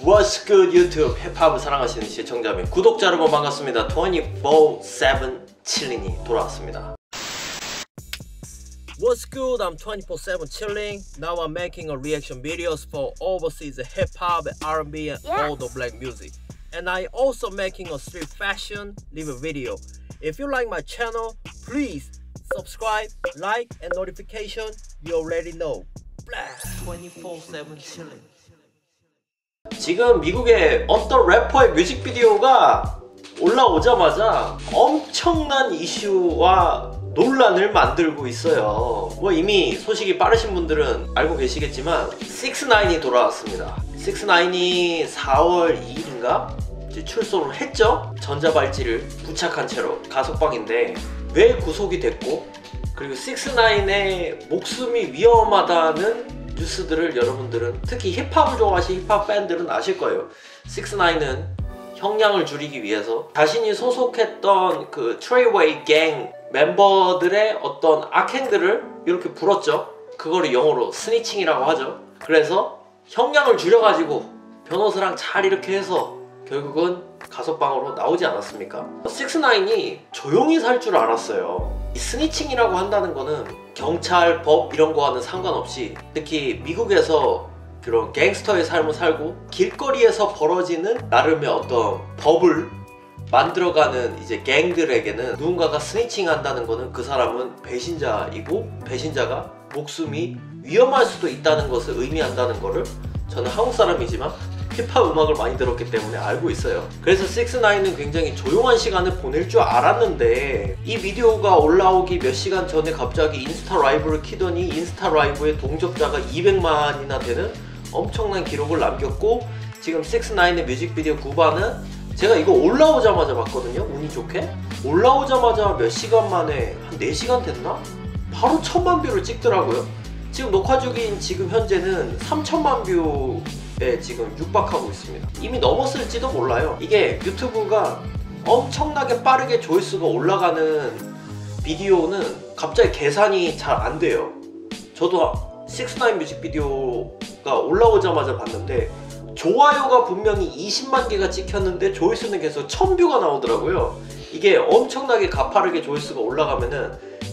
What's good YouTube 힙합을 사랑하시는 시청자 및 구독자 여러분 반갑습니다. 24/7 칠링이 돌아왔습니다. What's good? I'm 24/7 chilling. Now I'm making a reaction videos for overseas hip-hop, R&B and all the black music. And I also making a street fashion review video. If you like my channel, please subscribe, like and notification. You already know. 24/7 chilling. 지금 미국의 어떤 래퍼의 뮤직비디오가 올라오자마자 엄청난 이슈와 논란을 만들고 있어요. 뭐 이미 소식이 빠르신 분들은 알고 계시겠지만 6ix9이 돌아왔습니다. 6ix9이 4월 2일인가 출소를 했죠. 전자발찌를 부착한 채로 가석방인데 왜 구속이 됐고, 그리고 6ix9의 목숨이 위험하다는 뉴스들을 여러분들은, 특히 힙합을 좋아하시는 힙합 팬들은 아실 거예요. 6ix9은 형량을 줄이기 위해서 자신이 소속했던 그 트레이웨이 갱 멤버들의 어떤 악행들을 이렇게 불었죠. 그거를 영어로 스니칭이라고 하죠. 그래서 형량을 줄여가지고 변호사랑 잘 이렇게 해서 결국은 가석방으로 나오지 않았습니까? 6ix9이 조용히 살 줄 알았어요. 이 스니칭이라고 한다는 거는 경찰, 법 이런 거와는 상관없이, 특히 미국에서 그런 갱스터의 삶을 살고 길거리에서 벌어지는 나름의 어떤 법을 만들어가는 이제 갱들에게는 누군가가 스니칭 한다는 거는 그 사람은 배신자이고, 배신자가 목숨이 위험할 수도 있다는 것을 의미한다는 거를 저는 한국 사람이지만 힙합 음악을 많이 들었기 때문에 알고 있어요. 그래서 6ix9은 굉장히 조용한 시간을 보낼 줄 알았는데, 이 비디오가 올라오기 몇 시간 전에 갑자기 인스타 라이브를 키더니 인스타 라이브의 동접자가 200만이나 되는 엄청난 기록을 남겼고, 지금 6ix9의 뮤직비디오 9반은 제가 이거 올라오자마자 봤거든요. 운이 좋게 올라오자마자 몇 시간 만에 한 4시간 됐나? 바로 1000만 뷰를 찍더라고요. 지금 녹화 중인 지금 현재는 3000만 뷰에 지금 육박하고 있습니다. 이미 넘었을지도 몰라요. 이게 유튜브가 엄청나게 빠르게 조회수가 올라가는 비디오는 갑자기 계산이 잘 안 돼요. 저도 6ix9인 뮤직비디오가 올라오자마자 봤는데 좋아요가 분명히 20만 개가 찍혔는데 조회수는 계속 1000뷰가 나오더라고요. 이게 엄청나게 가파르게 조회수가 올라가면은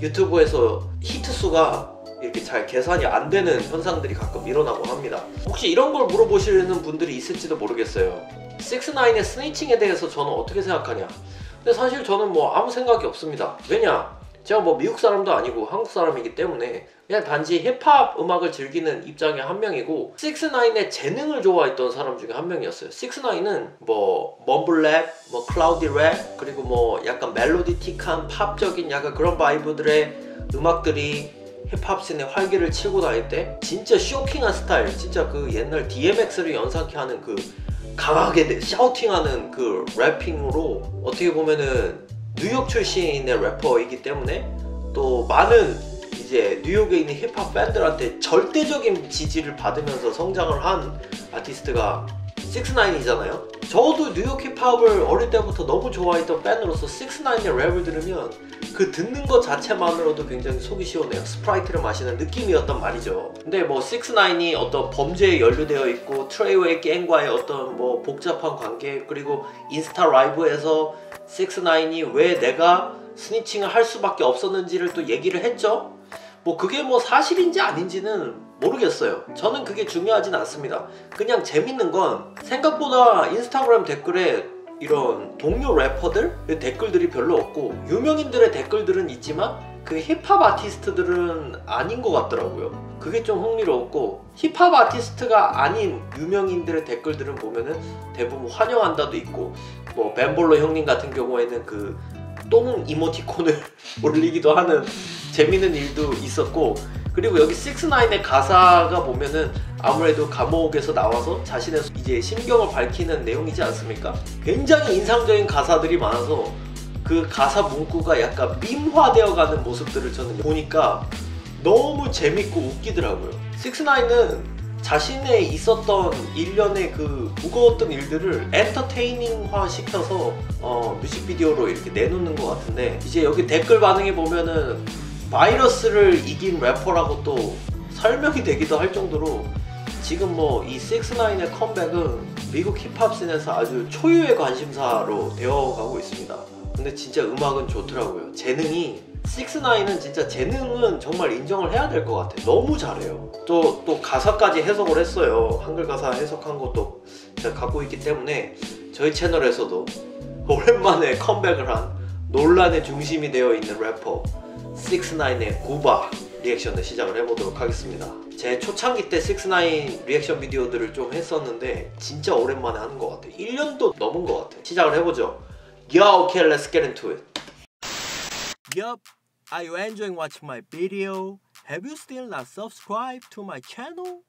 유튜브에서 히트수가 이렇게 잘 계산이 안 되는 현상들이 가끔 일어나고 합니다. 혹시 이런 걸 물어보시는 분들이 있을지도 모르겠어요. 6ix9의 스니칭에 대해서 저는 어떻게 생각하냐. 근데 사실 저는 뭐 아무 생각이 없습니다. 왜냐? 제가 뭐 미국 사람도 아니고 한국 사람이기 때문에 그냥 단지 힙합 음악을 즐기는 입장의 한 명이고, 6ix9의 재능을 좋아했던 사람 중에 한 명이었어요. 6ix9은 뭐 멈블랩, 뭐 클라우디 랩, 그리고 뭐 약간 멜로디틱한 팝적인 약간 그런 바이브들의 음악들이 힙합 씬에 활기를 치고 다닐 때 진짜 쇼킹한 스타일, 진짜 그 옛날 DMX를 연상케 하는 그 강하게 샤우팅하는 그 래핑으로, 어떻게 보면은 뉴욕 출신의 래퍼이기 때문에 또 많은 이제 뉴욕에 있는 힙합 팬들한테 절대적인 지지를 받으면서 성장을 한 아티스트가 6ix9이잖아요. 저도 뉴욕 힙합을 어릴 때부터 너무 좋아했던 팬으로서 6ix9의 랩을 들으면 그 듣는 것 자체만으로도 굉장히 속이 시원해요. 스프라이트를 마시는 느낌이었단 말이죠. 근데 뭐 6ix9이 어떤 범죄에 연루되어 있고, 트레이웨이 갱과의 어떤 뭐 복잡한 관계, 그리고 인스타 라이브에서 6ix9이 왜 내가 스니칭을 할 수밖에 없었는지를 또 얘기를 했죠. 뭐 그게 뭐 사실인지 아닌지는 모르겠어요. 저는 그게 중요하진 않습니다. 그냥 재밌는 건 생각보다 인스타그램 댓글에 이런 동료 래퍼들 댓글들이 별로 없고, 유명인들의 댓글들은 있지만 그 힙합 아티스트들은 아닌 것 같더라고요. 그게 좀 흥미로웠고, 힙합 아티스트가 아닌 유명인들의 댓글들은 보면은 대부분 환영한다도 있고, 뭐 벤볼로 형님 같은 경우에는 그 똥 이모티콘을 올리기도 하는 재밌는 일도 있었고, 그리고 여기 6ix9의 가사가 보면은 아무래도 감옥에서 나와서 자신의 이제 심경을 밝히는 내용이지 않습니까? 굉장히 인상적인 가사들이 많아서 그 가사 문구가 약간 밈화되어 가는 모습들을 저는 보니까 너무 재밌고 웃기더라고요. 6ix9은 자신의 있었던 일련의 그 무거웠던 일들을 엔터테이닝화 시켜서 뮤직비디오로 이렇게 내놓는 것 같은데, 이제 여기 댓글 반응에 보면은 바이러스를 이긴 래퍼라고 또 설명이 되기도 할 정도로 지금 뭐 이 6ix9의 컴백은 미국 힙합 씬에서 아주 초유의 관심사로 되어가고 있습니다. 근데 진짜 음악은 좋더라고요. 재능이 6ix9은 진짜 재능은 정말 인정을 해야 될 것 같아요. 너무 잘해요. 또 가사까지 해석을 했어요. 한글 가사 해석한 것도 제가 갖고 있기 때문에 저희 채널에서도 오랜만에 컴백을 한 논란의 중심이 되어 있는 래퍼 6ix9의 구바 리액션을 시작을 해보도록 하겠습니다. 제 초창기 때 6ix9인 리액션 비디오들을 좀 했었는데 진짜 오랜만에 하는 것 같아요. 1년도 넘은 것 같아요. 시작을 해보죠. Yo, okay, let's get into it. Yup, are you enjoying watching my video? Have you still not subscribed to my channel?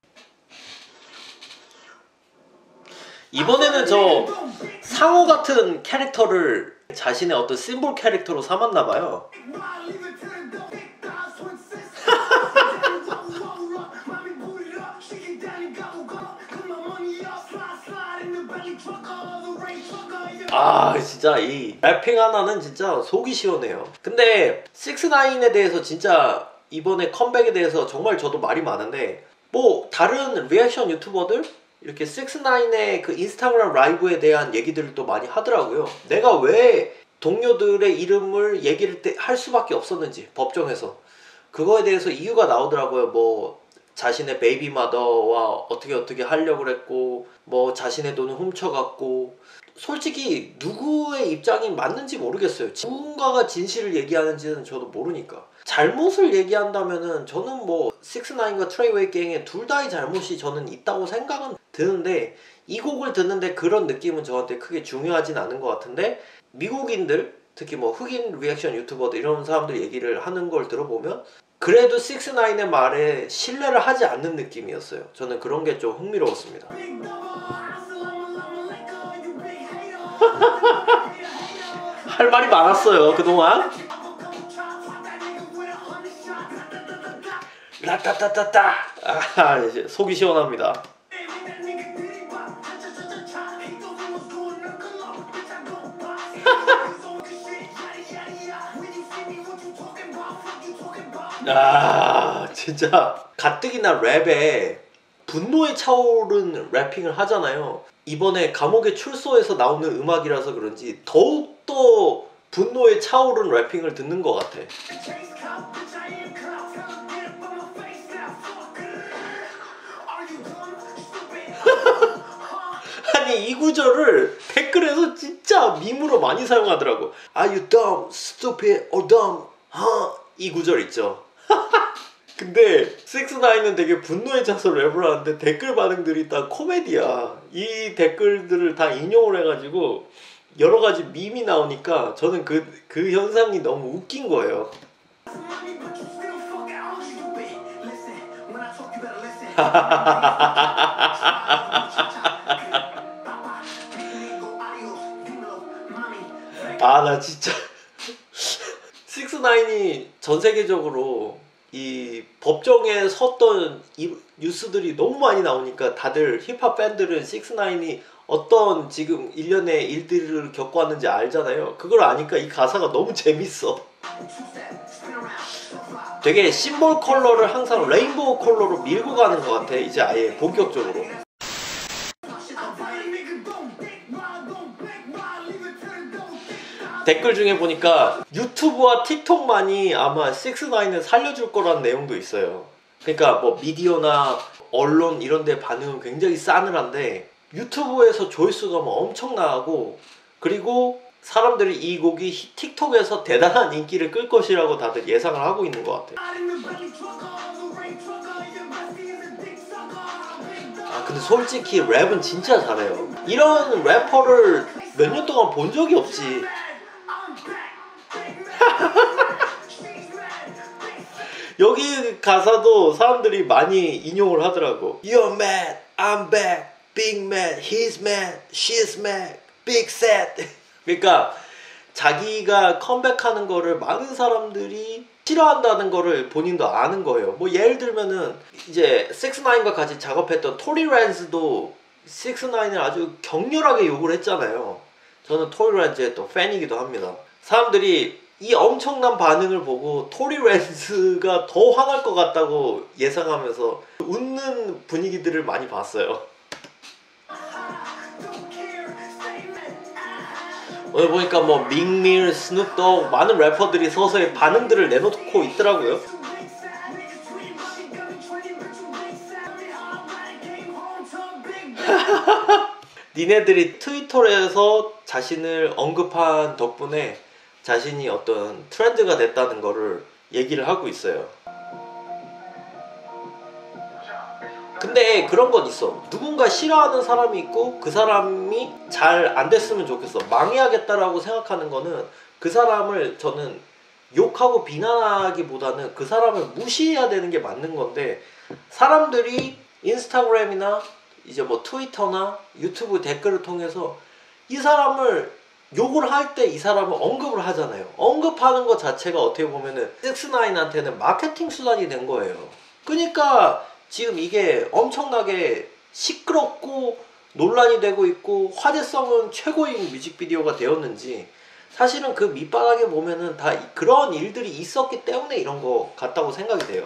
이번에는 저 상어 같은 캐릭터를 자신의 어떤 심볼 캐릭터로 삼았나봐요. 아 진짜 이 래핑 하나는 진짜 속이 시원해요. 근데 6ix9에 대해서 진짜 이번에 컴백에 대해서 정말 저도 말이 많은데 뭐 다른 리액션 유튜버들 이렇게 6ix9의 그 인스타그램 라이브에 대한 얘기들을 또 많이 하더라고요. 내가 왜 동료들의 이름을 얘기를 할 수밖에 없었는지 법정에서 그거에 대해서 이유가 나오더라고요. 뭐 자신의 베이비 마더와 어떻게 하려고 그랬고 뭐 자신의 돈을 훔쳐갔고 솔직히 누구의 입장이 맞는지 모르겠어요. 누군가가 진실을 얘기하는지는 저도 모르니까. 잘못을 얘기한다면은 저는 뭐 6ix9과 트레이웨이 갱의 둘 다의 잘못이 저는 있다고 생각은 드는데 이 곡을 듣는데 그런 느낌은 저한테 크게 중요하진 않은 것 같은데 미국인들 특히 뭐 흑인 리액션 유튜버들 이런 사람들 얘기를 하는 걸 들어보면 그래도 6ix9의 말에 신뢰를 하지 않는 느낌이었어요. 저는 그런 게 좀 흥미로웠습니다. 할 말이 많았어요 그동안. 라따따따따 아 이제 속이 시원합니다. 아 진짜 가뜩이나 랩에 분노에 차오른 래핑을 하잖아요. 이번에 감옥의 출소에서 나오는 음악이라서 그런지 더욱더 분노에 차오른 래핑을 듣는 것 같아. 아니 이 구절을 댓글에서 진짜 밈으로 많이 사용하더라고. Are you dumb, stupid, or dumb? 이 구절 있죠. 근데 6ix9은 되게 분노에 차서 랩을 하는데 댓글 반응들이 다 코미디야. 이 댓글들을 다 인용을 해가지고 여러 가지 밈이 나오니까 저는 그 현상이 너무 웃긴 거예요. 아 나 진짜 6ix9이 전 세계적으로 이 법정에 섰던 이 뉴스들이 너무 많이 나오니까 다들 힙합 팬들은 6ix9이 어떤 지금 일련의 일들을 겪고 왔는지 알잖아요. 그걸 아니까 이 가사가 너무 재밌어. 되게 심볼 컬러를 항상 레인보우 컬러로 밀고 가는 것 같아. 이제 아예 본격적으로. 댓글 중에 보니까 유튜브와 틱톡만이 아마 6ix9을 살려줄 거라는 내용도 있어요. 그러니까 뭐 미디어나 언론 이런 데 반응은 굉장히 싸늘한데 유튜브에서 조회수가 뭐 엄청나고 그리고 사람들이 이 곡이 틱톡에서 대단한 인기를 끌 것이라고 다들 예상을 하고 있는 것 같아요. 아 근데 솔직히 랩은 진짜 잘해요. 이런 래퍼를 몇 년 동안 본 적이 없지. 여기 가사도 사람들이 많이 인용을 하더라고. You're mad, I'm back, big mad, he's mad, she's mad, big sad. 그러니까 자기가 컴백하는 거를 많은 사람들이 싫어한다는 거를 본인도 아는 거예요. 뭐 예를 들면은 이제 6ix9과 같이 작업했던 토리 랜스도 6ix9을 아주 격렬하게 욕을 했잖아요. 저는 토리 랜스의 또 팬이기도 합니다. 사람들이 이 엄청난 반응을 보고 토리 랜스가 더 화날 것 같다고 예상하면서 웃는 분위기들을 많이 봤어요. 오늘 보니까 뭐 밍밀, 스눕독 많은 래퍼들이 서서히 반응들을 내놓고 있더라고요. 니네들이 트위터에서 자신을 언급한 덕분에 자신이 어떤 트렌드가 됐다는 거를 얘기를 하고 있어요. 근데 그런 건 있어. 누군가 싫어하는 사람이 있고 그 사람이 잘 안 됐으면 좋겠어, 망해야겠다라고 생각하는 거는 그 사람을 저는 욕하고 비난하기보다는 그 사람을 무시해야 되는 게 맞는 건데, 사람들이 인스타그램이나 이제 뭐 트위터나 유튜브 댓글을 통해서 이 사람을 욕을 할 때 이 사람을 언급을 하잖아요. 언급하는 것 자체가 어떻게 보면은 6ix9ine 한테는 마케팅 수단이 된 거예요. 그러니까 지금 이게 엄청나게 시끄럽고 논란이 되고 있고 화제성은 최고인 뮤직비디오가 되었는지, 사실은 그 밑바닥에 보면은 다 그런 일들이 있었기 때문에 이런 거 같다고 생각이 돼요.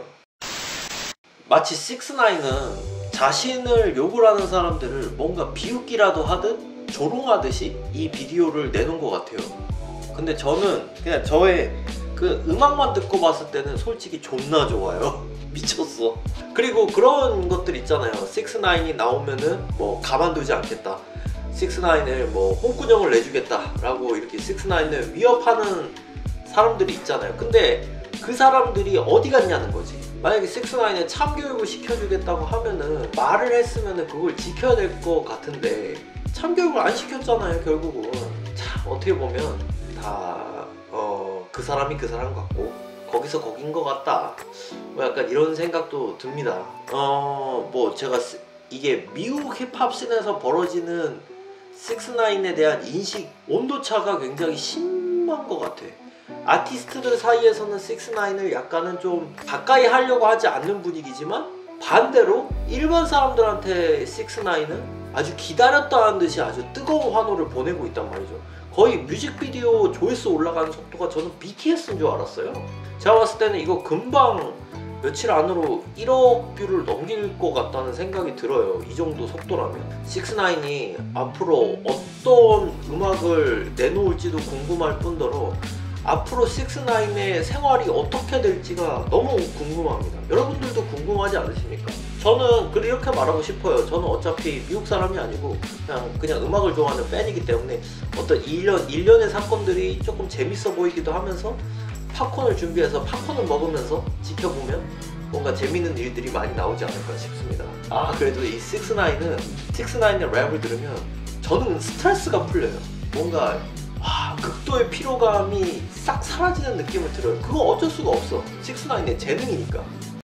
마치 6ix9ine 자신을 욕을 하는 사람들을 뭔가 비웃기라도 하듯 조롱하듯이 이 비디오를 내놓은 것 같아요. 근데 저는 그냥 저의 그 음악만 듣고 봤을 때는 솔직히 존나 좋아요. 미쳤어. 그리고 그런 것들 있잖아요. 6ix9ine 나오면은 뭐 가만두지 않겠다, 6ix9ine 뭐 홍군형을 내주겠다 라고 이렇게 6ix9ine 위협하는 사람들이 있잖아요. 근데 그 사람들이 어디 갔냐는 거지. 만약에 6ix9ine 참교육을 시켜주겠다고 하면은 말을 했으면은 그걸 지켜야 될 것 같은데 참교육을 안 시켰잖아요. 결국은 참 어떻게 보면 다 그 사람이 그 사람 같고 거기서 거긴 것 같다, 뭐 약간 이런 생각도 듭니다. 뭐 제가 이게 미국 힙합 씬에서 벌어지는 6ix9ine 대한 인식 온도차가 굉장히 심한 것 같아. 아티스트들 사이에서는 6ix9ine 약간은 좀 가까이 하려고 하지 않는 분위기지만, 반대로 일반 사람들한테 6ix9ine 아주 기다렸다는 듯이 아주 뜨거운 환호를 보내고 있단 말이죠. 거의 뮤직비디오 조회수 올라가는 속도가 저는 BTS인 줄 알았어요. 제가 봤을 때는 이거 금방 며칠 안으로 1억 뷰를 넘길 것 같다는 생각이 들어요. 이 정도 속도라면. 6ix9ine 앞으로 어떤 음악을 내놓을지도 궁금할 뿐더러 앞으로 6ix9ine의 생활이 어떻게 될지가 너무 궁금합니다. 여러분들도 궁금하지 않으십니까? 저는 이렇게 말하고 싶어요. 저는 어차피 미국 사람이 아니고 그냥 음악을 좋아하는 팬이기 때문에 어떤 일련의 사건들이 조금 재밌어 보이기도 하면서 팝콘을 준비해서 팝콘을 먹으면서 지켜보면 뭔가 재밌는 일들이 많이 나오지 않을까 싶습니다. 그래도 이 6ix9ine의 랩을 들으면 저는 스트레스가 풀려요. 뭔가 극도의 피로감이 싹 사라지는 느낌을 들어요. 그거 어쩔 수가 없어. 6ix9ine의 재능이니까.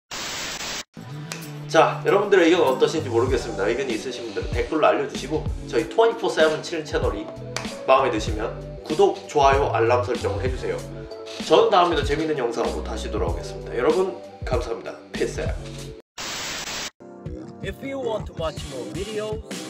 자, 여러분들의 의견은 어떠신지 모르겠습니다. 의견이 있으신 분들은 댓글로 알려주시고, 저희 24/7 치는 채널이 마음에 드시면 구독, 좋아요, 알람 설정을 해주세요. 저는 다음에도 재밌는 영상으로 다시 돌아오겠습니다. 여러분 감사합니다. Peace out. If you want to watch more videos,